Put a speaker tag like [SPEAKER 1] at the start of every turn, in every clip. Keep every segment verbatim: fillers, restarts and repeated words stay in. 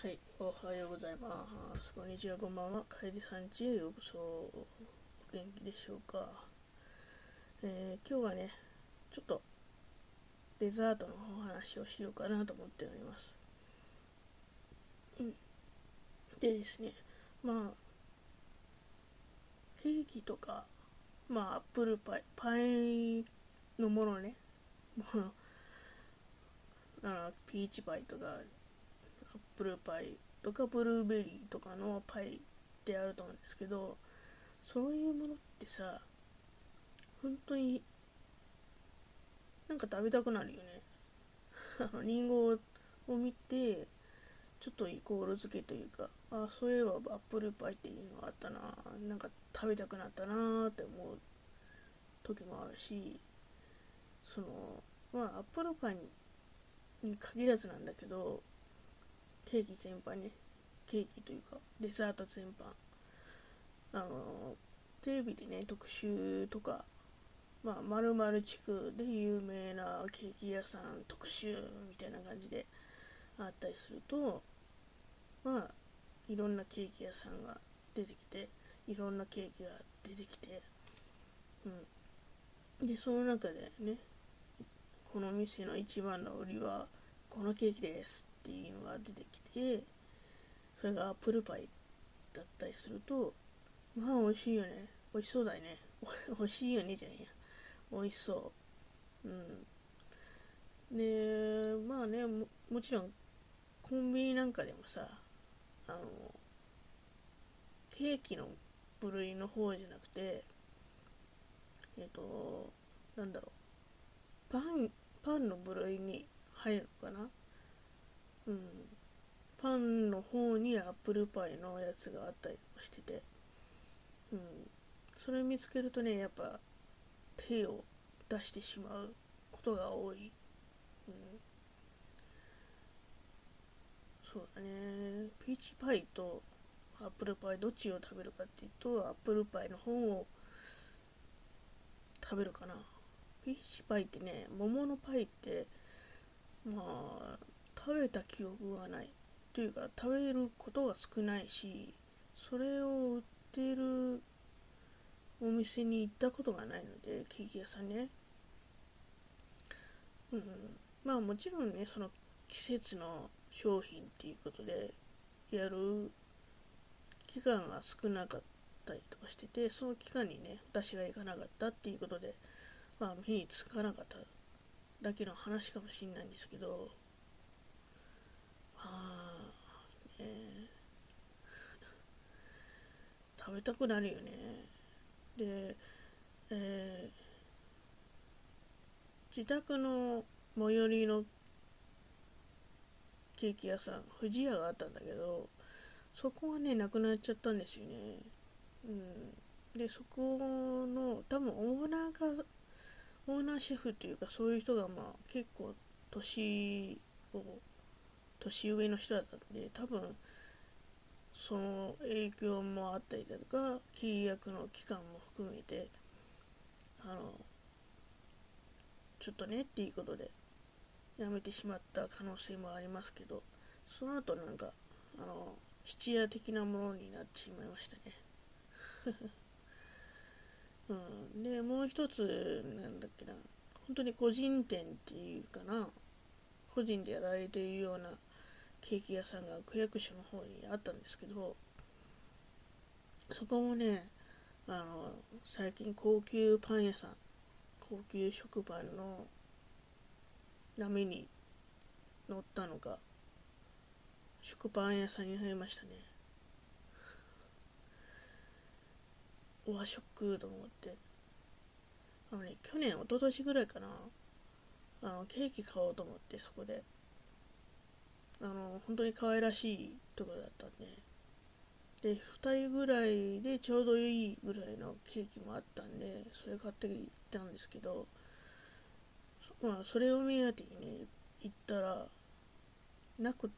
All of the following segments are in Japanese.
[SPEAKER 1] はい、おはようございます。こんにちは、こんばんは。かえりさんちへようこそ。お元気でしょうか。えー今日はね、ちょっとデザートのお話をしようかなと思っております。うん、でですね、まあ、ケーキとか、まあ、アップルパイ、パイのものね、もうあのピーチパイとか、アップルパイとか、ブルーベリーとかのパイってあると思うんですけど、そういうものってさ、本当になんか食べたくなるよね。あの、リンゴを見て、ちょっとイコール付けというか、あ、そういえばアップルパイっていうのがあったな、なんか食べたくなったなーって思う時もあるし、その、まあ、アップルパイに限らずなんだけど、ケーキ全般ね、ケーキというか、デザート全般、あの、テレビでね、特集とか、まあ、〇〇地区で有名なケーキ屋さん特集みたいな感じであったりすると、まあ、いろんなケーキ屋さんが出てきて、いろんなケーキが出てきて、うん。で、その中でね、この店の一番の売りは、このケーキですっていうのが出てきて、それがアップルパイだったりすると、まあ美味しいよね。美味しそうだよね。美味しいよねじゃねえや。美味しそう。うん。で、まあね、も、もちろんコンビニなんかでもさ、あの、ケーキの部類の方じゃなくて、えっと、なんだろう、パン、パンの部類に入るのかな。うん。パンの方にアップルパイのやつがあったりとかしてて、うん。それ見つけるとね、やっぱ手を出してしまうことが多い。うん。そうだね。ピーチパイとアップルパイどっちを食べるかっていうと、アップルパイの方を食べるかな。ピーチパイってね、桃のパイって、まあ、食べた記憶がない。というか、食べることが少ないし、それを売っているお店に行ったことがないので、ケーキ屋さんね。うん。まあもちろんね、その季節の商品っていうことで、やる期間が少なかったりとかしてて、その期間にね、私が行かなかったっていうことで、まあ目につかなかっただけの話かもしれないんですけど、ああ、ね、食べたくなるよね。で、えー自宅の最寄りのケーキ屋さん、富士屋があったんだけど、そこがね、なくなっちゃったんですよね。うん。で、そこの、多分オーナーが、オーナーシェフというか、そういう人が、まあ、結構、年を、年上の人だったんで、多分、その影響もあったりだとか、契約の期間も含めて、あの、ちょっとねっていうことで、辞めてしまった可能性もありますけど、その後なんか、あの、質屋的なものになってしまいましたね。うん。で、もう一つ、なんだっけな、本当に個人店っていうかな、個人でやられているようなケーキ屋さんが区役所の方にあったんですけど、そこもね、あの、最近高級パン屋さん、高級食パンの波に乗ったのか、食パン屋さんに入りましたね。和食と思って。あのね、去年、一昨年ぐらいかな、あの、ケーキ買おうと思って、そこで。あの、本当に可愛らしいとこだったんで。で、ふたりぐらいでちょうどいいぐらいのケーキもあったんで、それ買って行ったんですけど、まあ、それを目当てにね、行ったら、なくって、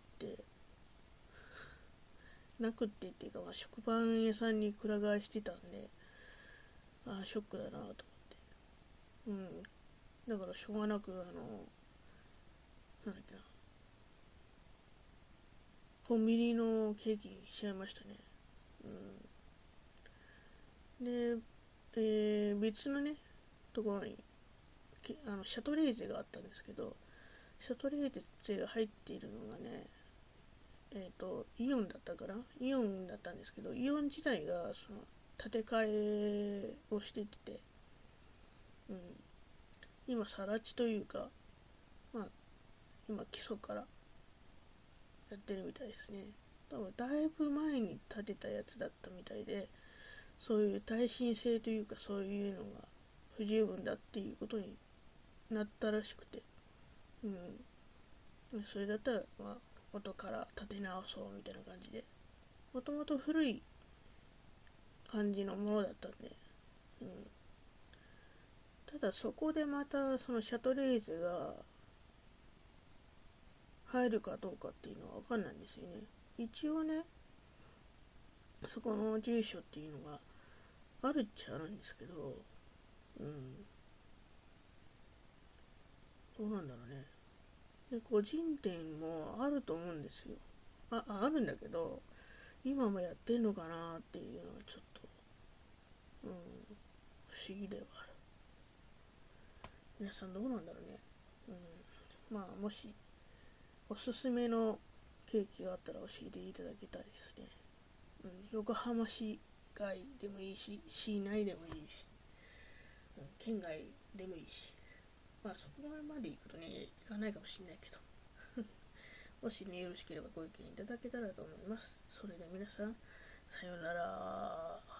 [SPEAKER 1] なくってっていうか、まあ、食パン屋さんにくら替えしてたんで、ああ、ショックだなと思って。うん。だからしょうがなく、あの、なんだっけな、 コンビニのケーキにしちゃいましたね。うん、で、えー、別のねところにあのシャトレーゼがあったんですけど、シャトレーゼが入っているのがね、えっ、ー、とイオンだったかな、イオンだったんですけど、イオン自体がその建て替えをしてて、うん、今更地というか、まあ今基礎からやってるみたいですね。多分だいぶ前に建てたやつだったみたいで、そういう耐震性というかそういうのが不十分だっていうことになったらしくて、うん、それだったら、まあ、元から建て直そうみたいな感じで、もともと古い感じのものだったんで、うん、ただそこでまたそのシャトレーゼが入るかどうかっていうのは分かんないんですよね。一応ね、そこの住所っていうのがあるっちゃあるんですけど、うん、どうなんだろうね。で、個人店もあると思うんですよ。あ、あるんだけど、今もやってんのかなっていうのはちょっと、うん、不思議ではある。皆さんどうなんだろうね。うん、まあ、もし、おすすめのケーキがあったら教えていただきたいですね。うん、横浜市外でもいいし、市内でもいいし、うん、県外でもいいし、まあそこまで行くとね、行かないかもしれないけど、もしね、よろしければご意見いただけたらと思います。それでは皆さん、さようなら。